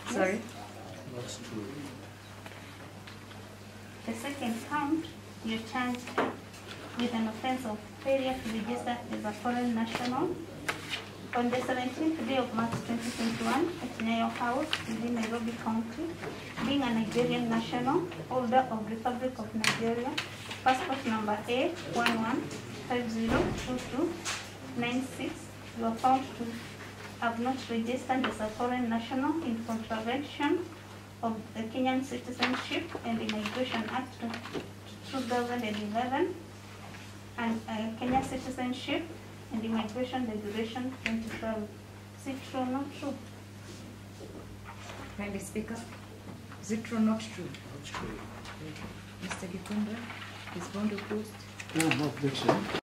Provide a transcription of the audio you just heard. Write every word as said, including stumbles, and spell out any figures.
Sorry? That's true. The second count, you're charged with an offense of failure to register as a foreign national. On the seventeenth day of March twenty twenty-one, at Nyayo House within Nairobi County, being a Nigerian national, holder of Republic of Nigeria, passport number A one one five zero two two nine six, you are found to have not registered as a foreign national in contravention of the Kenyan Citizenship and Immigration Act two thousand eleven and uh, Kenya Citizenship and Immigration Regulation twenty twelve. Is it true or not true? Kindly Speaker, is it true or not true? That's true. Mister Gikunda, is bond opposed? No, no objection.